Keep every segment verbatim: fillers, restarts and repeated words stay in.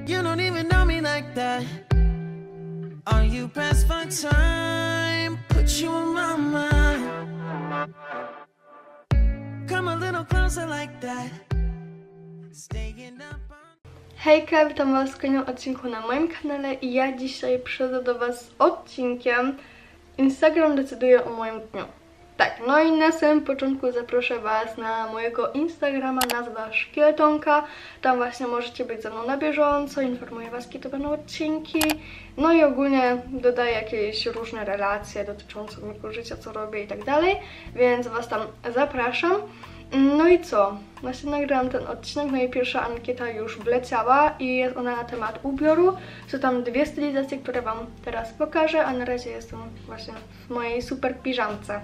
You don't even know me like that. Are you pressed for time? Put you on my mind. Come a little closer like that. Staying up on... Hejka, witam was w kolejnym odcinku na moim kanale i ja dzisiaj przychodzę do was z odcinkiem Instagram decyduje o moim dniu. Tak, no i na samym początku zaproszę was na mojego Instagrama, nazwa Szkieletonka. Tam właśnie możecie być ze mną na bieżąco, informuję was, jakie to będą odcinki. No i ogólnie dodaję jakieś różne relacje dotyczące mojego życia, co robię i tak dalej. Więc was tam zapraszam. No i co? Właśnie nagrałam ten odcinek, no i pierwsza ankieta już wleciała i jest ona na temat ubioru. Są tam dwie stylizacje, które wam teraz pokażę, a na razie jestem właśnie w mojej super piżamce.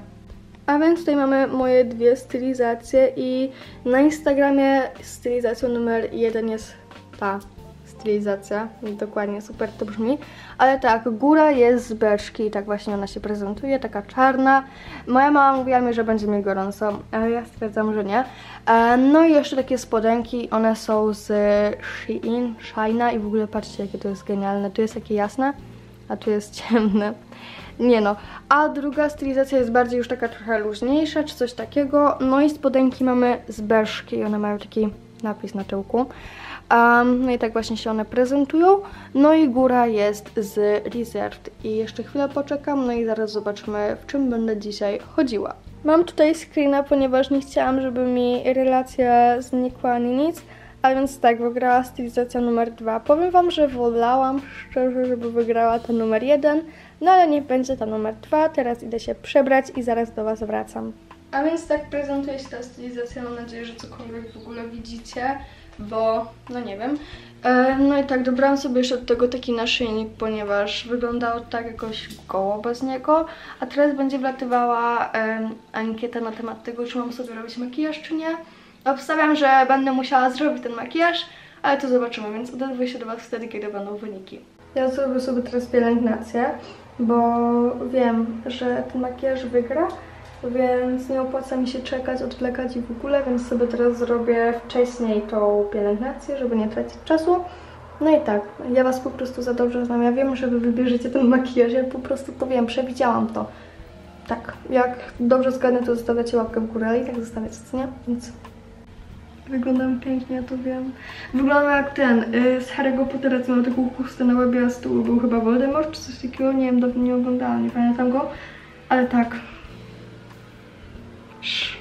A więc tutaj mamy moje dwie stylizacje i na Instagramie stylizacją numer jeden jest ta stylizacja, dokładnie, super to brzmi, ale tak, góra jest z beczki i tak właśnie ona się prezentuje, taka czarna. Moja mama mówiła mi, że będzie mi gorąco, ale ja stwierdzam, że nie. No i jeszcze takie spodenki, one są z Shein, Shina i w ogóle patrzcie, jakie to jest genialne, tu jest takie jasne, a tu jest ciemne. Nie no, a druga stylizacja jest bardziej już taka trochę luźniejsza, czy coś takiego. No i spodenki mamy z Berszki i one mają taki napis na tyłku. Um, no i tak właśnie się one prezentują. No i góra jest z Reserved i jeszcze chwilę poczekam, no i zaraz zobaczymy, w czym będę dzisiaj chodziła. Mam tutaj screena, ponieważ nie chciałam, żeby mi relacja znikła ani nic. A więc tak, wygrała stylizacja numer dwa. Powiem wam, że wolałam szczerze, żeby wygrała ta numer jeden, no ale niech będzie ta numer dwa. Teraz idę się przebrać i zaraz do was wracam. A więc tak prezentuje się ta stylizacja, mam nadzieję, że cokolwiek w ogóle widzicie, bo no nie wiem. E, no i tak, dobrałam sobie jeszcze do tego taki naszyjnik, ponieważ wyglądało tak jakoś koło bez niego, a teraz będzie wlatywała e, ankieta na temat tego, czy mam sobie robić makijaż, czy nie. Obstawiam, że będę musiała zrobić ten makijaż, ale to zobaczymy, więc odezwę się do was wtedy, kiedy będą wyniki. Ja zrobię sobie teraz pielęgnację, bo wiem, że ten makijaż wygra, więc nie opłaca mi się czekać, odwlekać i w ogóle, więc sobie teraz zrobię wcześniej tą pielęgnację, żeby nie tracić czasu. No i tak, ja was po prostu za dobrze znam, ja wiem, że wy wybierzecie ten makijaż, ja po prostu to wiem, przewidziałam to. Tak, jak dobrze zgadnę, to zostawiacie łapkę w górę, ale i tak zostawiacie, co nie? Więc... Wyglądam pięknie, ja to wiem. Wyglądam jak ten, yy, z Harry'ego Pottera, co miał taką chustę na łebie, a z tyłu był chyba Voldemort, czy coś takiego, nie wiem, dawno nie oglądałam, nie pamiętam go, ale tak. Sz.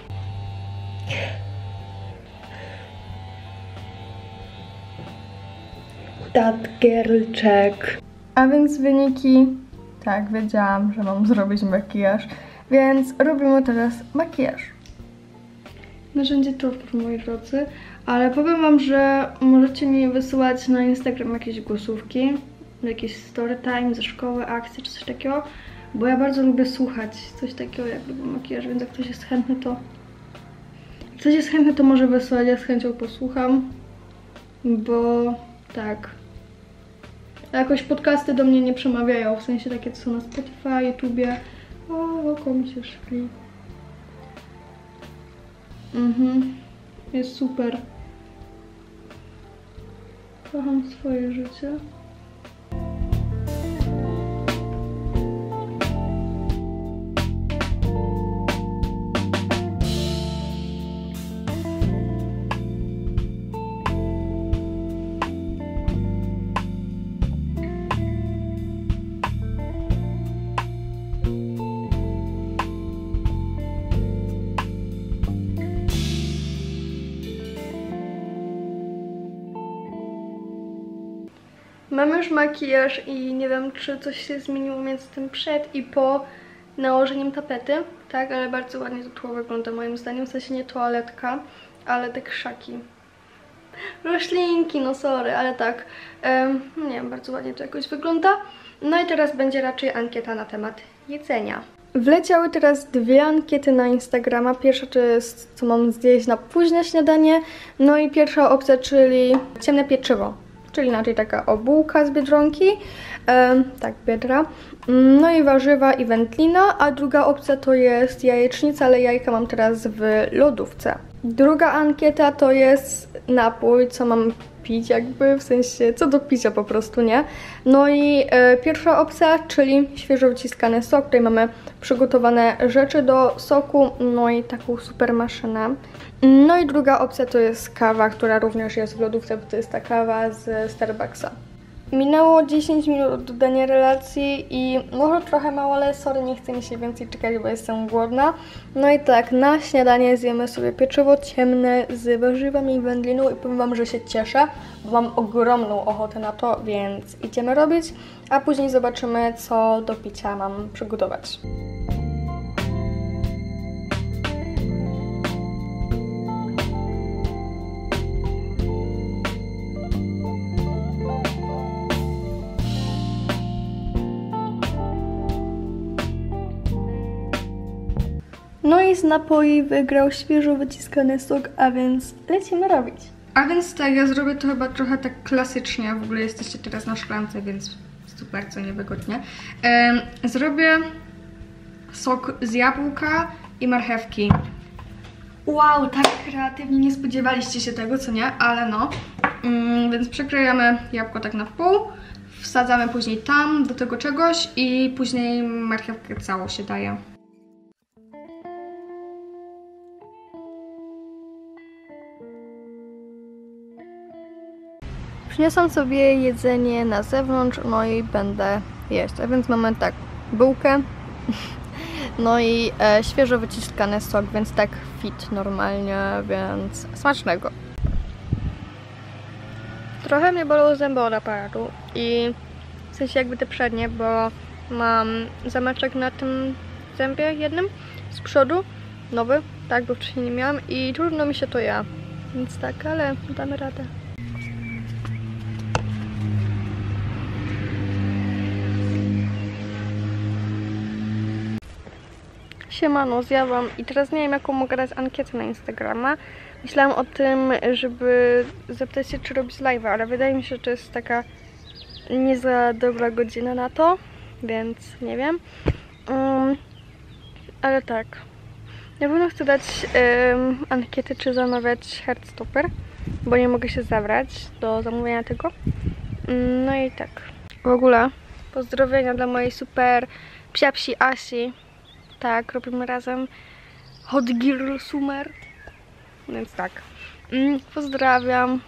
That girl check. A więc wyniki, tak, wiedziałam, że mam zrobić makijaż, więc robimy teraz makijaż. Narzędzie tortur, moi drodzy, ale powiem wam, że możecie mi wysyłać na Instagram jakieś głosówki, jakieś story time ze szkoły, akcje czy coś takiego, bo ja bardzo lubię słuchać coś takiego jak lubię makijaż, więc jak ktoś jest chętny, to jak ktoś jest chętny, to może wysłać, ja z chęcią posłucham, bo tak, jakoś podcasty do mnie nie przemawiają, w sensie takie, co są na Spotify, YouTubie. O, oko mi się szkli. Mhm, jest super. Kocham swoje życie. Mam już makijaż i nie wiem, czy coś się zmieniło między tym przed i po nałożeniem tapety, tak, ale bardzo ładnie to tło wygląda moim zdaniem, w sensie nie toaletka, ale te krzaki. Roślinki, no sorry, ale tak, um, nie wiem, bardzo ładnie to jakoś wygląda. No i teraz będzie raczej ankieta na temat jedzenia. Wleciały teraz dwie ankiety na Instagrama. Pierwsza to jest, co mam zjeść na późne śniadanie, no i pierwsza opcja, czyli ciemne pieczywo. Czyli inaczej taka obułka z Biedronki, e, tak, Biedra, no i warzywa i wędlina, a druga opcja to jest jajecznica, ale jajka mam teraz w lodówce. Druga ankieta to jest napój, co mam pić jakby, w sensie co do picia po prostu, nie? No i e, pierwsza opcja, czyli świeżo wyciskany sok. Tutaj mamy przygotowane rzeczy do soku, no i taką super maszynę. No i druga opcja to jest kawa, która również jest w lodówce, bo to jest ta kawa z Starbucksa. Minęło dziesięć minut od dodania relacji i może trochę mało, ale sorry, nie chce mi się więcej czekać, bo jestem głodna. No i tak, na śniadanie zjemy sobie pieczywo ciemne z warzywami i wędliną i powiem wam, że się cieszę, bo mam ogromną ochotę na to, więc idziemy robić, a później zobaczymy, co do picia mam przygotować. No i z napoi wygrał świeżo wyciskany sok, a więc lecimy robić. A więc tak, ja zrobię to chyba trochę tak klasycznie, w ogóle jesteście teraz na szklance, więc super, co niewygodnie. Ehm, zrobię sok z jabłka i marchewki. Wow, tak kreatywnie, nie spodziewaliście się tego, co nie? Ale no. Mm, więc przekrojamy jabłko tak na pół, wsadzamy później tam do tego czegoś i później marchewkę całą się daje. Przyniosłam sobie jedzenie na zewnątrz, no i będę jeść. A więc mamy tak, bułkę, no i e, świeżo wyciskany sok, więc tak fit normalnie, więc smacznego. Trochę mnie bolą zęby od aparatu i w sensie jakby te przednie, bo mam zameczek na tym zębie jednym z przodu, nowy, tak, bo wcześniej nie miałam i trudno mi się to je, więc tak, ale damy radę. Siemano, zjadłam i teraz nie wiem, jaką mogę dać ankietę na Instagrama. Myślałam o tym, żeby zapytać się, czy robić live'a, ale wydaje mi się, że to jest taka nie za dobra godzina na to, więc nie wiem. Um, ale tak, na pewno chcę dać um, ankietę, czy zamawiać Heartstopper, bo nie mogę się zabrać do zamówienia tego. Um, no i tak, w ogóle pozdrowienia dla mojej super psiapsi Asi. Tak, robimy razem Hot Girl Summer. Więc tak. Mm, pozdrawiam.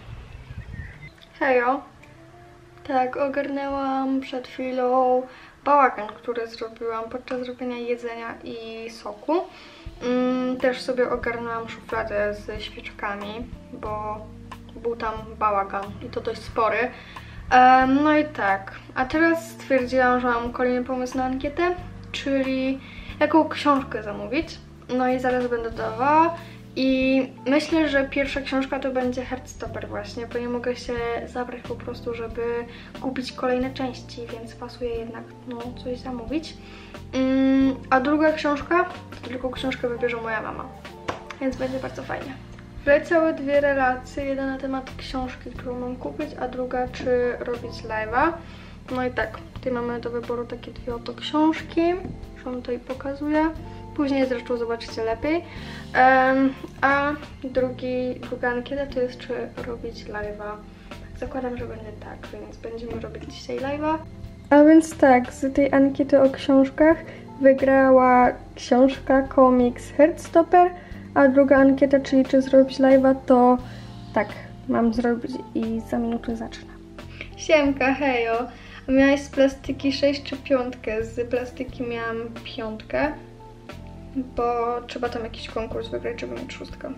Hejo. Tak, ogarnęłam przed chwilą bałagan, który zrobiłam podczas robienia jedzenia i soku. Mm, też sobie ogarnęłam szufladę ze świeczkami, bo był tam bałagan i to dość spory. Um, no i tak. A teraz stwierdziłam, że mam kolejny pomysł na ankietę, czyli jaką książkę zamówić. No i zaraz będę dawała. I myślę, że pierwsza książka to będzie Heartstopper właśnie, bo nie mogę się zabrać po prostu, żeby kupić kolejne części, więc pasuje jednak no, coś zamówić. Mm, a druga książka, to tylko książkę wybierze moja mama, więc będzie bardzo fajnie. Wleciały dwie relacje, jedna na temat książki, którą mam kupić, a druga czy robić live'a. No i tak, tutaj mamy do wyboru takie dwie oto książki, już wam tutaj pokazuję. Później zresztą zobaczycie lepiej. Um, a drugi, druga ankieta to jest, czy robić live'a. Zakładam, że będzie tak, więc będziemy robić dzisiaj live'a. A więc tak, z tej ankiety o książkach wygrała książka, komiks Heartstopper, a druga ankieta, czyli czy zrobić live'a, to tak, mam zrobić i za minutę zacznę. Siemka, hejo! Miałaś z plastyki sześć czy piątkę? Z plastyki miałam piątkę, bo trzeba tam jakiś konkurs wygrać, żeby mieć szóstkę.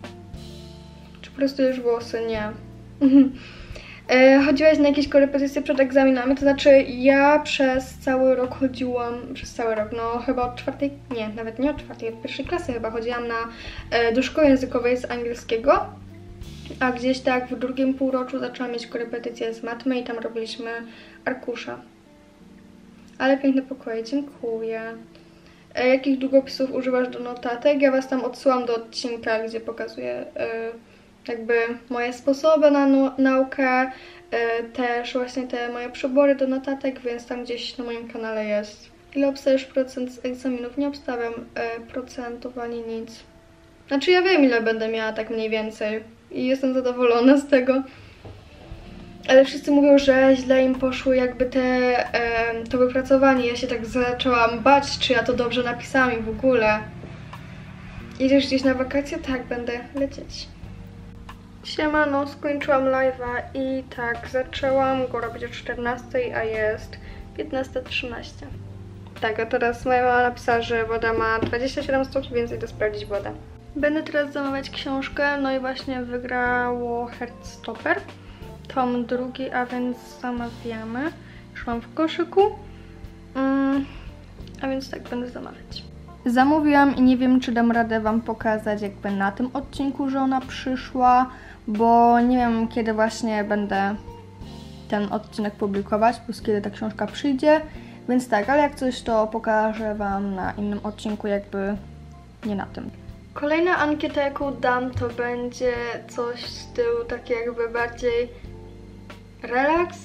Czy po prostu już włosy? Nie. e, chodziłaś na jakieś korepetycje przed egzaminami? To znaczy ja przez cały rok chodziłam, przez cały rok, no chyba od czwartej, nie, nawet nie od czwartej, od pierwszej klasy chyba chodziłam na, e, do szkoły językowej z angielskiego, a gdzieś tak w drugim półroczu zaczęłam mieć korepetycje z matmy i tam robiliśmy arkusza. Ale piękne pokoje, dziękuję. E, jakich długopisów używasz do notatek? Ja was tam odsyłam do odcinka, gdzie pokazuję e, jakby moje sposoby na no, naukę, e, też właśnie te moje przybory do notatek, więc tam gdzieś na moim kanale jest. Ile obstawiasz procent z egzaminów? Nie obstawiam e, procentów ani nic. Znaczy ja wiem, ile będę miała tak mniej więcej i jestem zadowolona z tego. ale wszyscy mówią, że źle im poszło jakby te, e, to wypracowanie. Ja się tak zaczęłam bać, czy ja to dobrze napisałam i w ogóle. Idziesz gdzieś na wakacje? Tak, będę lecieć. Siemano, skończyłam live'a i tak, zaczęłam go robić o czternastej, a jest piętnasta trzynaście. Tak, a teraz moja mama napisała, że woda ma dwadzieścia siedem stopni, więc idę sprawdzić wodę. Będę teraz zamawiać książkę, no i właśnie wygrało Heartstopper, tom drugi, a więc zamawiamy. Już mam w koszyku, mm, a więc tak, będę zamawiać. Zamówiłam i nie wiem, czy dam radę wam pokazać jakby na tym odcinku, że ona przyszła, bo nie wiem, kiedy właśnie będę ten odcinek publikować, plus kiedy ta książka przyjdzie, więc tak, ale jak coś, to pokażę wam na innym odcinku, jakby nie na tym. Kolejna ankieta, jaką dam, to będzie coś w stylu taki jakby bardziej relaks,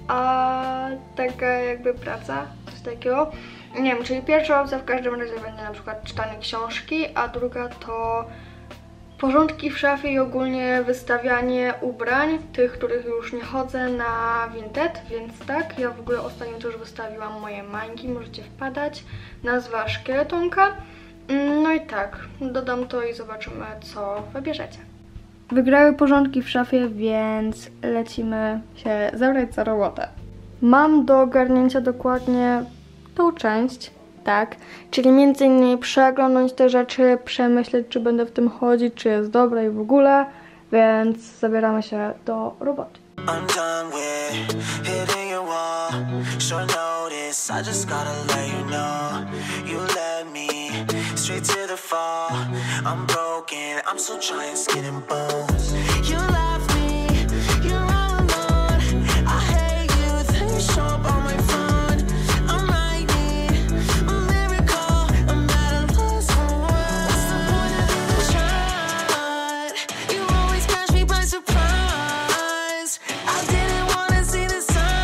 a taka jakby praca, coś takiego. Nie wiem, czyli pierwsza opcja w każdym razie będzie na przykład czytanie książki, a druga to porządki w szafie i ogólnie wystawianie ubrań, tych, których już nie chodzę, na Vinted, więc tak, ja w ogóle ostatnio też wystawiłam moje mańki, możecie wpadać, nazwa Szkieletonka. No i tak, dodam to i zobaczymy, co wybierzecie. Wygrały porządki w szafie, więc lecimy się zabrać za robotę. Mam do ogarnięcia dokładnie tą część, tak, czyli między innymi przeglądać te rzeczy, przemyśleć, czy będę w tym chodzić, czy jest dobre i w ogóle, więc zabieramy się do roboty. I'm done with hitting your wall. Short notice, I just gotta let you know. You led me straight to the fall. I'm broken, I'm still trying skin and bones. You left me, you're all alone. I hate you, then you show up on my phone. I might need a miracle, I'm at a loss for words. What's the point of even trying? You always catch me by surprise. I didn't wanna see the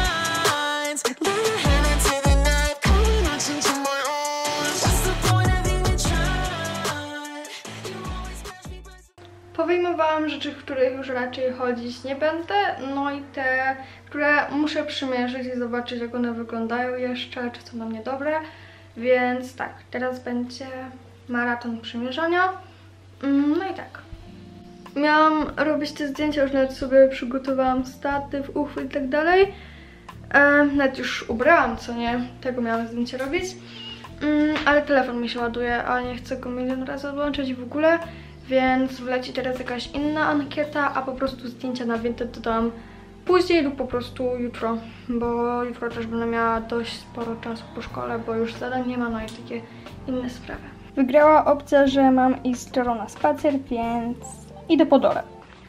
signs. Lay your hand into the night, coming out into my arms. What's the point of even trying? You always catch me by surprise. Powyjmowałam rzeczy, w których już raczej chodzić nie będę, no i te, które muszę przymierzyć i zobaczyć, jak one wyglądają jeszcze, czy są na mnie dobre, więc tak, teraz będzie maraton przymierzania, no i tak. Miałam robić te zdjęcia, już nawet sobie przygotowałam statyw, uchwyt i tak dalej. E, nawet już ubrałam, co nie, tego miałam zdjęcie robić. Mm, ale telefon mi się ładuje, a nie chcę go milion razy odłączyć w ogóle. Więc wleci teraz jakaś inna ankieta, a po prostu zdjęcia na Vinted dodam później lub po prostu jutro. Bo jutro też będę miała dość sporo czasu po szkole, bo już zadań nie ma, no i takie inne sprawy. Wygrała opcja, że mam iść z Dorą na spacer, więc idę po Dorę.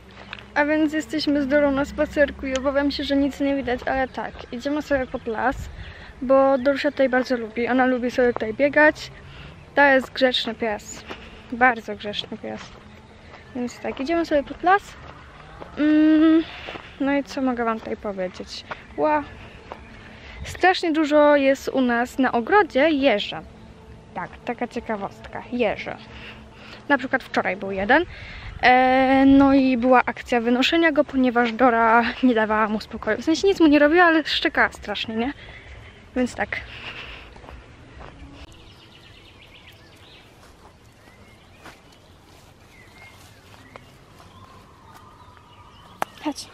A więc jesteśmy z Dorą na spacerku i obawiam się, że nic nie widać, ale tak, idziemy sobie pod las, bo Dorusia tutaj bardzo lubi, ona lubi sobie tutaj biegać. To jest grzeczny pies, bardzo grzeczny pies. Więc tak, idziemy sobie pod las. Mm, no i co mogę wam tutaj powiedzieć? Ła. Strasznie dużo jest u nas na ogrodzie jeża. Tak, taka ciekawostka, jeże. Na przykład wczoraj był jeden. E, no i była akcja wynoszenia go, ponieważ Dora nie dawała mu spokoju. W sensie nic mu nie robiła, ale szczekała strasznie, nie? Więc tak. Chodź.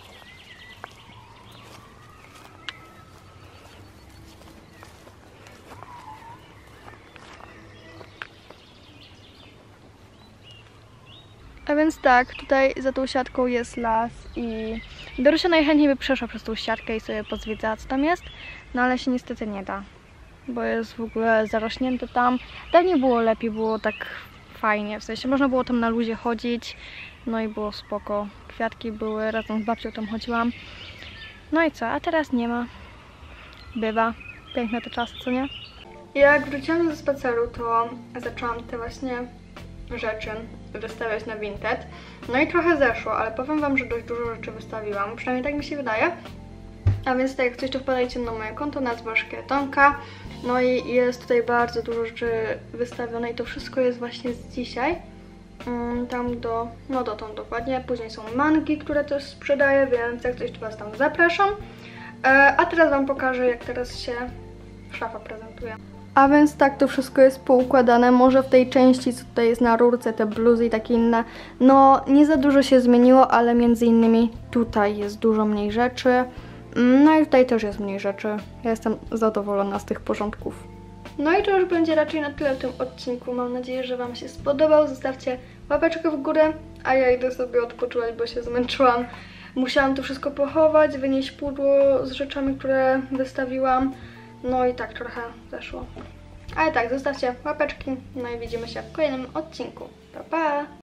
A więc tak, tutaj za tą siatką jest las i Dorusia najchętniej by przeszła przez tą siatkę i sobie pozwiedzała, co tam jest, no ale się niestety nie da, bo jest w ogóle zarośnięte tam. Dawniej było lepiej, było tak fajnie, w sensie można było tam na luzie chodzić, no i było spoko. Kwiatki były, razem z babcią tam chodziłam. No i co, a teraz nie ma. Bywa. Piękne te czasy, co nie? Jak wróciłam ze spaceru, to zaczęłam te właśnie rzeczy wystawiać na Vinted. No i trochę zeszło, ale powiem wam, że dość dużo rzeczy wystawiłam. Przynajmniej tak mi się wydaje. A więc tak, jak coś, to wpadajcie na moje konto, nazwa Szkieletonka. No i jest tutaj bardzo dużo rzeczy wystawione i to wszystko jest właśnie z dzisiaj. mm, tam do, no dotąd dokładnie. Później są mangi, które też sprzedaję, więc jak coś to Was tam zapraszam. E, a teraz Wam pokażę, jak teraz się szafa prezentuje. A więc tak to wszystko jest poukładane, może w tej części, co tutaj jest na rurce, te bluzy i takie inne, no nie za dużo się zmieniło, ale między innymi tutaj jest dużo mniej rzeczy, no i tutaj też jest mniej rzeczy. Ja jestem zadowolona z tych porządków. No i to już będzie raczej na tyle w tym odcinku. Mam nadzieję, że Wam się spodobał. Zostawcie łapeczkę w górę, a ja idę sobie odpoczywać, bo się zmęczyłam. Musiałam to wszystko pochować, wynieść pudło z rzeczami, które wystawiłam. No i tak trochę zeszło. Ale tak, zostawcie łapeczki, no i widzimy się w kolejnym odcinku. Pa, pa!